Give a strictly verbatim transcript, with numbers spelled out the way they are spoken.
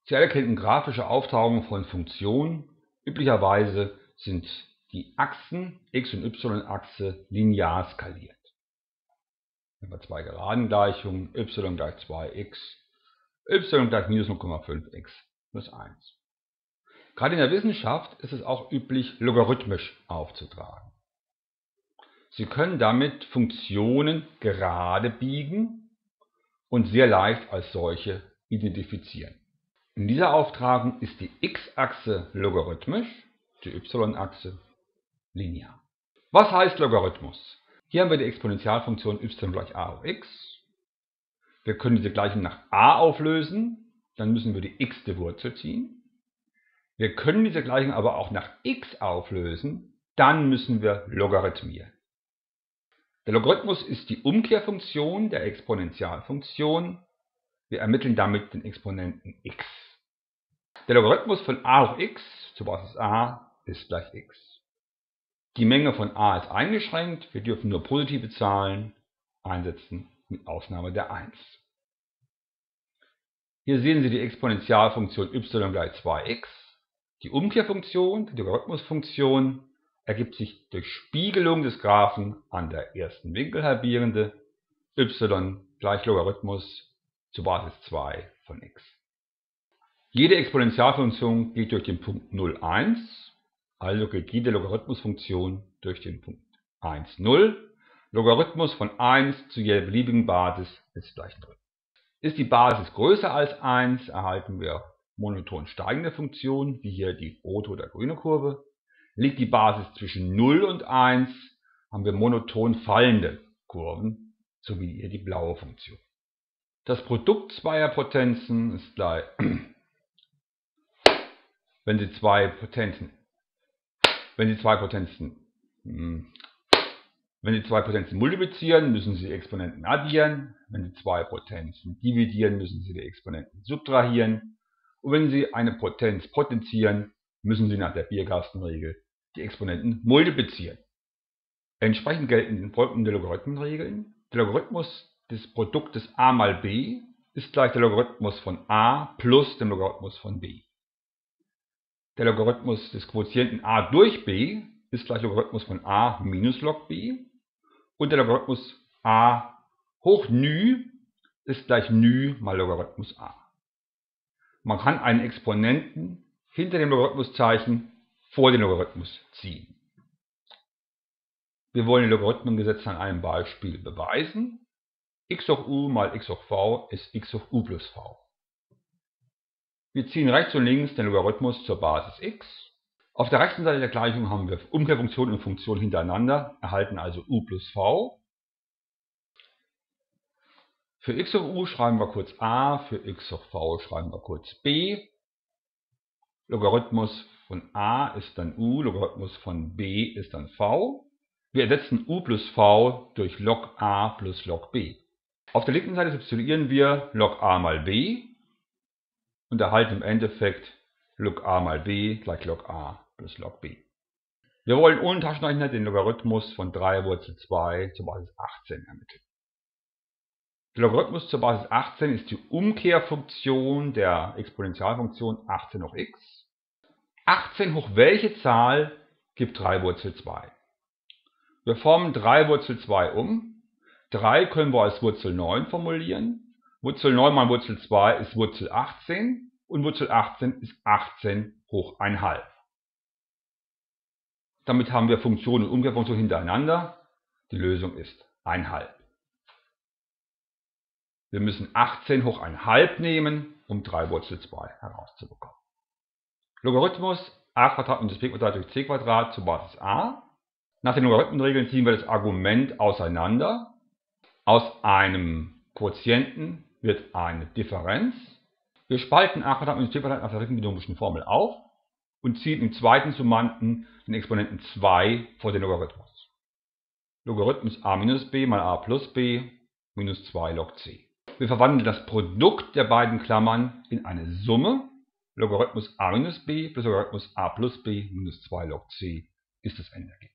Sie alle kennen grafische Auftragungen von Funktionen. Üblicherweise sind die Achsen x- und y-Achse linear skaliert. Wenn wir zwei Geradengleichungen, y gleich zwei x, y gleich minus null Komma fünf x plus eins. Gerade in der Wissenschaft ist es auch üblich, logarithmisch aufzutragen. Sie können damit Funktionen gerade biegen und sehr leicht als solche identifizieren. In dieser Auftragung ist die x-Achse logarithmisch, die y-Achse linear. Was heißt Logarithmus? Hier haben wir die Exponentialfunktion y gleich a hoch x. Wir können diese Gleichung nach a auflösen, dann müssen wir die x-te Wurzel ziehen. Wir können diese Gleichung aber auch nach x auflösen, dann müssen wir logarithmieren. Der Logarithmus ist die Umkehrfunktion der Exponentialfunktion. Wir ermitteln damit den Exponenten x. Der Logarithmus von a hoch x zur Basis a ist gleich x. Die Menge von a ist eingeschränkt, wir dürfen nur positive Zahlen einsetzen, mit Ausnahme der eins. Hier sehen Sie die Exponentialfunktion y gleich zwei x. Die Umkehrfunktion, die Logarithmusfunktion, ergibt sich durch Spiegelung des Graphen an der ersten Winkelhalbierende y gleich Logarithmus zur Basis zwei von x. Jede Exponentialfunktion geht durch den Punkt null, eins, also geht jede Logarithmusfunktion durch den Punkt eins, null. Logarithmus von eins zu jeder beliebigen Basis ist gleich null. Ist die Basis größer als eins, erhalten wir monoton steigende Funktionen, wie hier die rote oder grüne Kurve. Liegt die Basis zwischen null und eins, haben wir monoton fallende Kurven, so wie hier die blaue Funktion. Das Produkt zweier Potenzen ist gleich, wenn Sie zwei Potenzen, wenn Sie zwei Potenzen, wenn Sie zwei Potenzen multiplizieren, müssen Sie die Exponenten addieren. Wenn Sie zwei Potenzen dividieren, müssen Sie die Exponenten subtrahieren. Und wenn Sie eine Potenz potenzieren, müssen Sie nach der Bierkastenregel die Exponenten multiplizieren. Entsprechend gelten folgende Logarithmenregeln. Der Logarithmus des Produktes a mal b ist gleich der Logarithmus von a plus dem Logarithmus von b. Der Logarithmus des Quotienten a durch b ist gleich Logarithmus von a minus log b. Und der Logarithmus a hoch νü ist gleich νü mal Logarithmus a. Man kann einen Exponenten hinter dem Logarithmuszeichen vor den Logarithmus ziehen. Wir wollen die Logarithmengesetze an einem Beispiel beweisen. X hoch u mal x hoch v ist x hoch u plus v. Wir ziehen rechts und links den Logarithmus zur Basis x. Auf der rechten Seite der Gleichung haben wir Umkehrfunktion und Funktion hintereinander, erhalten also u plus v. Für x hoch u schreiben wir kurz a, für x hoch v schreiben wir kurz b. Logarithmus von a ist dann u, Logarithmus von b ist dann v. Wir ersetzen u plus v durch log a plus log b. Auf der linken Seite substituieren wir log a mal b und erhalten im Endeffekt log a mal b gleich log a plus log b. Wir wollen ohne Taschenrechner den Logarithmus von drei Wurzel zwei zur Basis achtzehn ermitteln. Der Logarithmus zur Basis achtzehn ist die Umkehrfunktion der Exponentialfunktion achtzehn hoch x. achtzehn hoch welche Zahl gibt drei Wurzel zwei? Wir formen drei Wurzel zwei um. drei können wir als Wurzel neun formulieren. Wurzel neun mal Wurzel zwei ist Wurzel achtzehn und Wurzel achtzehn ist achtzehn hoch eins halb. Damit haben wir Funktion und Umkehrfunktion hintereinander. Die Lösung ist eins halb. Wir müssen achtzehn hoch eins halb nehmen, um drei Wurzel zwei herauszubekommen. Logarithmus a Quadrat minus b Quadrat durch c Quadrat zur Basis a. Nach den Logarithmenregeln ziehen wir das Argument auseinander. Aus einem Quotienten wird eine Differenz. Wir spalten a Quadrat minus b Quadrat nach der dritten binomischen Formel auf und ziehen im zweiten Summanden den Exponenten zwei vor den Logarithmus. Logarithmus a minus b mal a plus b minus zwei log c. Wir verwandeln das Produkt der beiden Klammern in eine Summe. Logarithmus a minus b plus Logarithmus a plus b minus zwei log c ist das Endergebnis.